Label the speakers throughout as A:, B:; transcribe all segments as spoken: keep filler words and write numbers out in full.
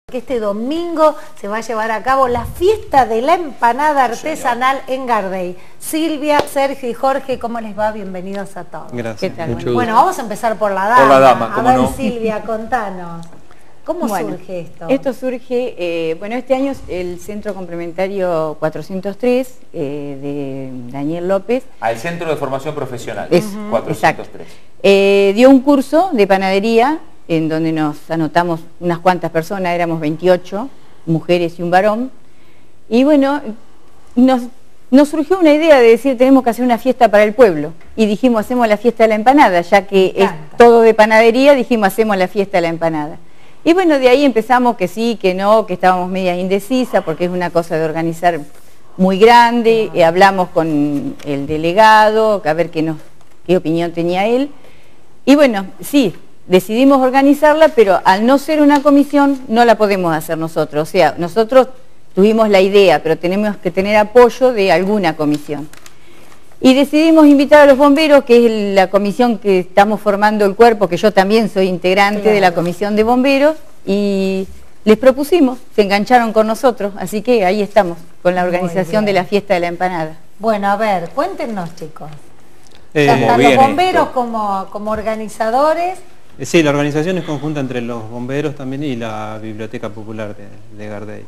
A: Que este domingo se va a llevar a cabo la fiesta de la empanada artesanal en Gardey. Silvia, Sergio y Jorge, ¿cómo les va? Bienvenidos a todos.
B: Gracias.
A: ¿Qué tal?
B: Mucho
A: Bueno,
B: gusto.
A: vamos a empezar por la dama.
C: Por la dama, ¿cómo
A: a ver,
C: no?
A: Silvia, contanos. ¿Cómo
D: Bueno,
A: surge esto?
D: Esto surge, eh, bueno, este año el Centro Complementario cuatrocientos tres eh, de Daniel López.
C: Al Centro de Formación Profesional,
D: Es,
C: cuatrocientos tres.
D: Eh, dio un curso de panadería en donde nos anotamos unas cuantas personas, éramos veintiocho, mujeres y un varón. Y bueno, nos, nos surgió una idea de decir, tenemos que hacer una fiesta para el pueblo. Y dijimos, hacemos la fiesta de la empanada, ya que es todo de panadería, dijimos, hacemos la fiesta de la empanada. Y bueno, de ahí empezamos que sí, que no, que estábamos media indecisa, porque es una cosa de organizar muy grande. Eh, hablamos con el delegado, a ver qué, nos, qué opinión tenía él. Y bueno, sí, decidimos organizarla, pero al no ser una comisión no la podemos hacer nosotros. O sea, nosotros tuvimos la idea, pero tenemos que tener apoyo de alguna comisión. Y decidimos invitar a los bomberos, que es la comisión que estamos formando el cuerpo, que yo también soy integrante claro. de la comisión de bomberos, y les propusimos, se engancharon con nosotros, así que ahí estamos, con la organización de la fiesta de la empanada.
A: Bueno, a ver, cuéntenos, chicos.
B: Eh,
A: ya están los bomberos
C: esto?
A: como, como organizadores.
B: Sí, la organización es conjunta entre los bomberos también y la Biblioteca Popular de, de Gardey.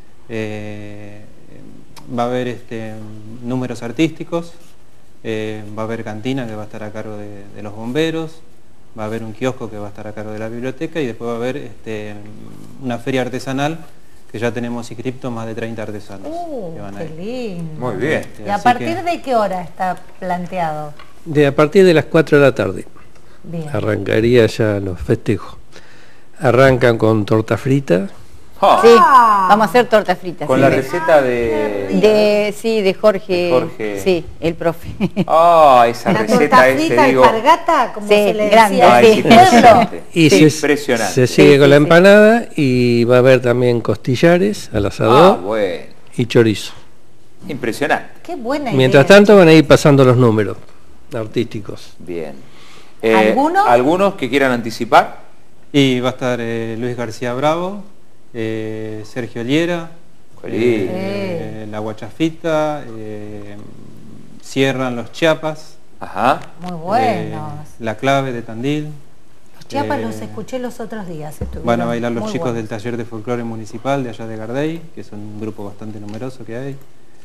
B: Eh, va a haber este, números artísticos, eh, va a haber cantina que va a estar a cargo de, de los bomberos, va a haber un kiosco que va a estar a cargo de la biblioteca y después va a haber este, una feria artesanal que ya tenemos inscriptos más de treinta artesanos.
A: Uh,
B: que van
A: qué
B: a ir.
A: lindo.
C: Muy bien.
B: Este,
A: ¿Y a
B: así
A: partir
B: que-
A: de qué hora está planteado?
E: De a partir de las cuatro de la tarde
A: Bien.
E: arrancaría ya los festejos. Arrancan con torta frita,
C: Ah,
D: Sí, vamos a hacer tortas fritas.
C: con
D: sí,
C: la
D: de-
C: receta de...
D: De, sí, de Jorge,
C: De Jorge.
D: sí, el profe.
C: Ah, esa
A: La
C: receta
A: torta
C: es,
A: frita,
C: te digo...
A: alpargata, como
D: Sí,
A: se le
D: grande,
A: decía
C: Ay,
A: en
C: sí,
A: el pueblo.
C: impresionante.
E: y
C: Sí,
E: se,
C: impresionante.
E: se sigue
D: Sí,
E: con
D: sí,
E: la
D: sí.
E: empanada y va a haber también costillares al
C: Ah,
E: asador
C: bueno.
E: y chorizo.
C: Impresionante.
A: Qué buena idea.
E: Mientras tanto van a ir pasando los números artísticos.
C: Bien.
A: ¿Algunos?
C: ¿Algunos que quieran anticipar?
B: Y va a estar eh, Luis García Bravo, eh, Sergio Liera,
C: Jolín.
B: eh, La Guachafita, eh, cierran los Chiapas,
C: Ajá.
A: Muy
B: eh,
A: buenos.
B: La Clave de Tandil.
A: Los Chiapas
B: eh,
A: los escuché los otros días. estuvieron
B: Van a bailar los
A: muy
B: chicos del
A: buenos.
B: taller de folclore municipal de allá de Gardey, que es un grupo bastante numeroso que hay.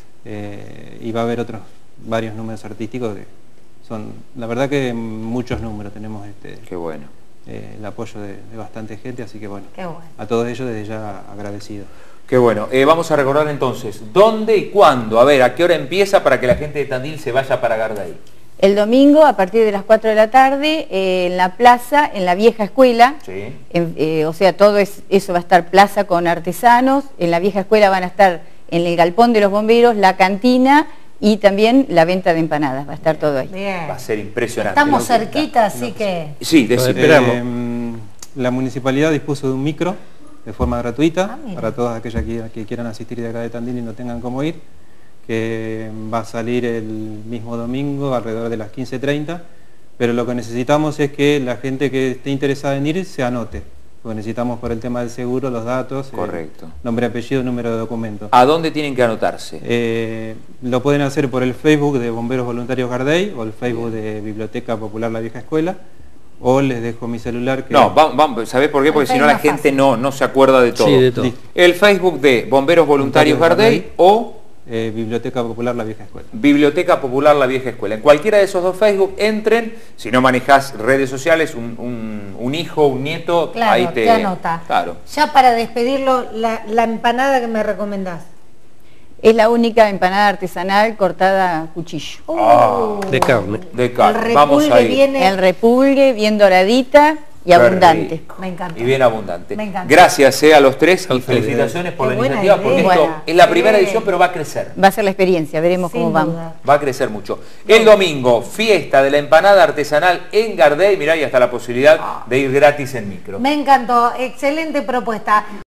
B: Eh, y va a haber otros varios números artísticos que son, la verdad que muchos números, tenemos este,
C: Qué bueno.
B: eh, el apoyo de, de bastante gente, así que bueno,
A: Qué bueno.
B: a todos ellos desde ya agradecido.
C: Qué bueno. Eh, vamos a recordar entonces, ¿dónde y cuándo? A ver, ¿a qué hora empieza para que la gente de Tandil se vaya para Gardey?
D: El domingo, a partir de las cuatro de la tarde, eh, en la plaza, en la vieja escuela,
C: Sí.
D: en- eh, o sea, todo es, eso va a estar plaza con artesanos, en la vieja escuela van a estar en el galpón de los bomberos, la cantina y también la venta de empanadas, va a estar todo ahí.
A: Bien.
C: Va a ser impresionante.
A: Estamos
C: lo que está.
A: cerquita, así que...
C: Sí,
E: Los
C: decime.
E: esperamos.
B: Eh, la municipalidad dispuso de un micro de forma gratuita
A: Ah, mira.
B: para todas aquellas que, que quieran asistir de acá de Tandil y no tengan cómo ir, que va a salir el mismo domingo alrededor de las quince treinta, pero lo que necesitamos es que la gente que esté interesada en ir se anote, porque necesitamos por el tema del seguro los datos, eh,
C: Correcto.
B: nombre, apellido, número de documento.
C: ¿A dónde tienen que anotarse?
B: Eh, lo pueden hacer por el Facebook de Bomberos Voluntarios Gardey o el Facebook de Biblioteca Popular La Vieja Escuela, o les dejo mi celular que...
C: No, vamos, vamos, ¿sabés por qué? Porque
A: Está
C: si no
A: más
C: la gente
A: fácil.
C: no, no se acuerda de todo.
E: Sí, de todo.
B: Listo.
C: El Facebook de Bomberos Voluntarios Gardey o
B: Eh, Biblioteca Popular La Vieja Escuela.
C: Biblioteca Popular La Vieja Escuela. En cualquiera de esos dos Facebook, entren. Si no manejás redes sociales, un, un- un hijo, un nieto,
A: Claro,
C: ahí te,
A: te anota.
C: Claro.
A: Ya para despedirlo, la, la empanada que me recomendás.
D: Es la única empanada artesanal cortada a cuchillo.
C: Ah.
A: Uh,
E: De carne.
C: De
A: El
C: carne. Vamos
A: repulgue
C: a ir.
A: viene...
D: El repulgue, bien doradita y
C: Qué
D: abundante.
C: rico.
A: Me encanta.
C: Y bien abundante.
A: Me encanta.
C: Gracias eh, a los tres
E: A
C: y
E: ustedes.
C: felicitaciones por
A: Qué
C: la
A: buena
C: iniciativa, porque
A: idea.
C: esto
D: Bueno.
C: es la primera
A: Sí.
C: edición, pero va a crecer.
D: Va a ser la experiencia, veremos
A: Sin
D: cómo vamos.
A: duda.
C: Va a crecer mucho. El domingo, fiesta de la empanada artesanal en Gardey. Mirá, y hasta la posibilidad de ir gratis en micro.
A: Me encantó. Excelente propuesta.